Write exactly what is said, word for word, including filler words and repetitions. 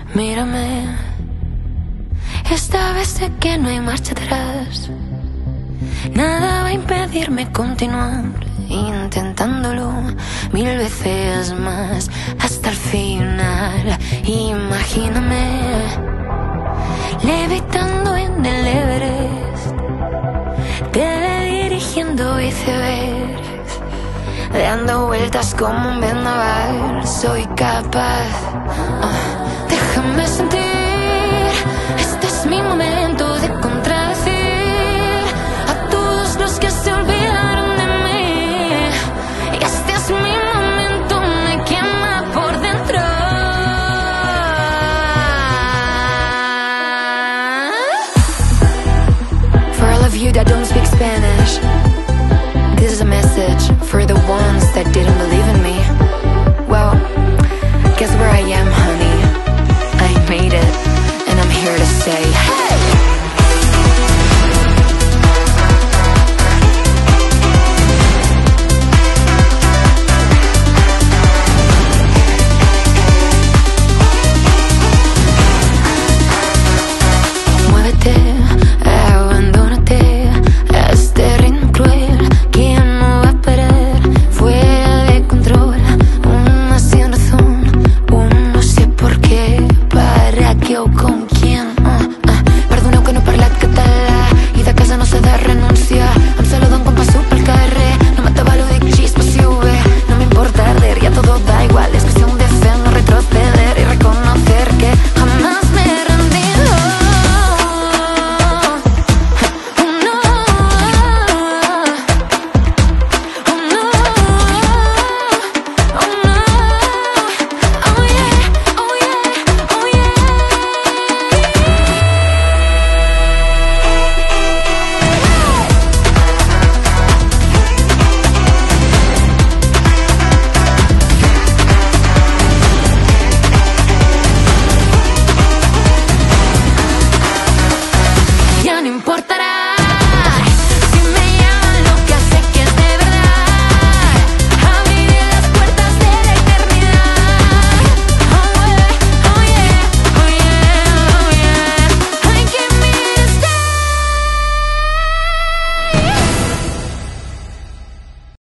Mírame, esta vez sé que no hay marcha atrás. Nada va a impedirme continuar intentándolo mil veces más hasta el final. Imagíname levitando en el Everest, teledirigiendo icebergs, dando vueltas como un vendaval. Soy capaz, oh, déjame sentir. Este es mi momento de contradecir a todos los que se olvidaron de mí. Y este es mi momento, me quema por dentro. For all of you that don't speak Spanish, this is a message for the ones that didn't